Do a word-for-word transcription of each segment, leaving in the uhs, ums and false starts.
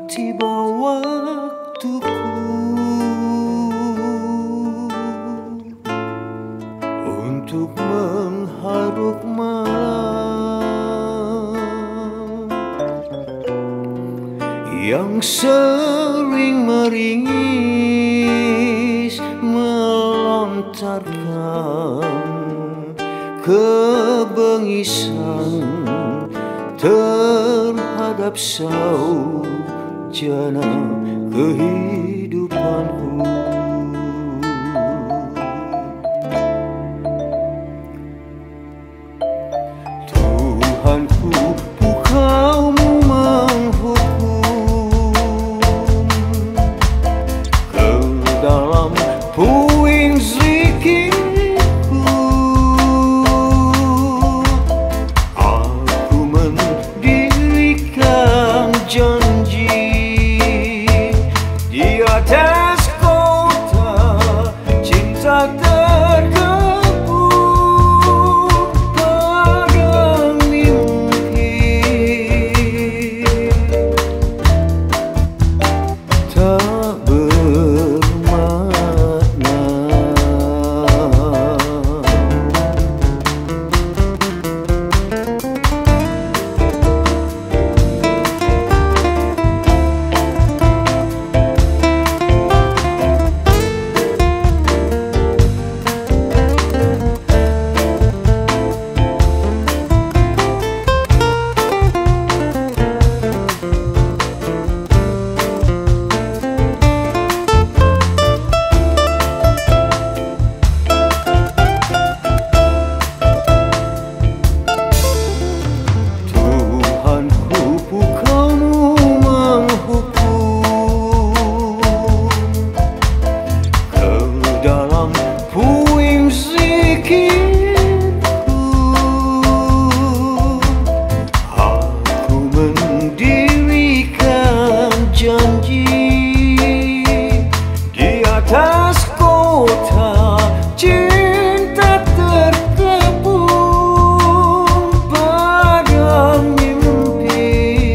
tiba waktuku untuk mengharuk malam yang sering meringis melontarkan kebengisan terhadap saujana kehidupanku. Tuhanku, Engkau-Mu menghukum ke dalam puing zikirku. Aku mendirikan janji di atas kota cinta terkepung pada mimpi tak bermakna. Atas kota cinta terkepung pada mimpi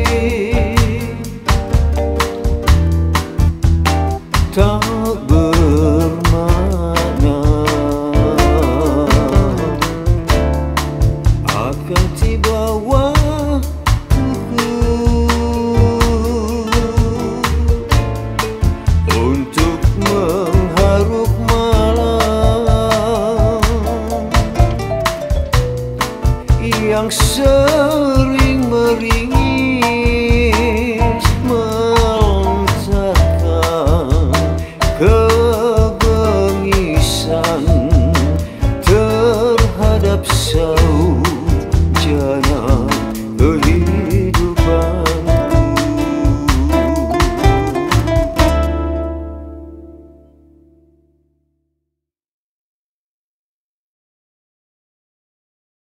tak bermakna. Akan tiba waktuku untuk mengharuk malam yang